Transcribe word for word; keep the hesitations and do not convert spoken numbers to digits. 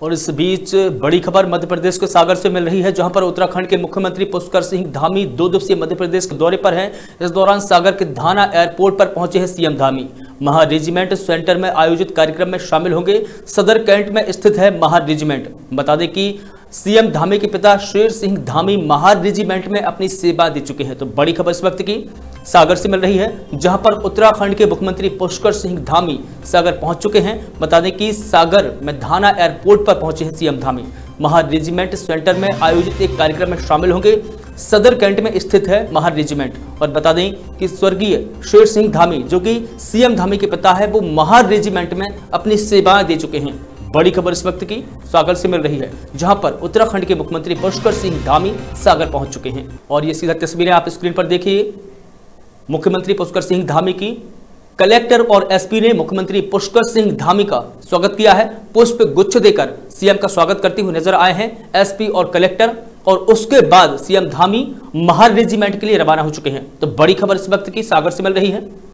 और इस बीच बड़ी खबर मध्य प्रदेश के सागर से मिल रही है, जहां पर उत्तराखंड के मुख्यमंत्री पुष्कर सिंह धामी दो दिवसीय मध्य प्रदेश के दौरे पर हैं। इस दौरान सागर के धाना एयरपोर्ट पर पहुंचे हैं सीएम धामी। महा रेजिमेंट सेंटर में आयोजित कार्यक्रम में शामिल होंगे। सदर कैंट में स्थित है महा रेजिमेंट। बता दें कि सीएम धामी के पिता शेर सिंह धामी महार रेजिमेंट में अपनी सेवा दे चुके हैं। तो बड़ी खबर इस वक्त की सागर से मिल रही है, जहां पर उत्तराखंड के मुख्यमंत्री पुष्कर सिंह धामी सागर पहुंच चुके हैं। बता दें कि सागर में धाना एयरपोर्ट पर पहुंचे हैं CM Dhami. Mahar regiment centre में आयोजित एक कार्यक्रम में शामिल होंगे। सदर कैंट में स्थित है महार रेजिमेंट। और बता दें कि स्वर्गीय शेर सिंह धामी, जो कि सीएम धामी के पिता है, वो महार रेजिमेंट में अपनी सेवाएं दे चुके हैं। बड़ी खबर इस वक्त की सागर से मिल रही है, जहां पर उत्तराखंड के मुख्यमंत्री पुष्कर सिंह धामी सागर पहुंच चुके हैं। और ये सीधा तस्वीरें आप स्क्रीन पर देखिए। मुख्यमंत्री पुष्कर सिंह धामी की कलेक्टर और एसपी ने मुख्यमंत्री पुष्कर सिंह धामी का स्वागत किया है। पुष्प गुच्छ देकर सीएम का स्वागत करते हुए नजर आए हैं एसपी और कलेक्टर, और उसके बाद सीएम धामी महार रेजिमेंट के लिए रवाना हो चुके हैं। तो बड़ी खबर इस वक्त की सागर से मिल रही है।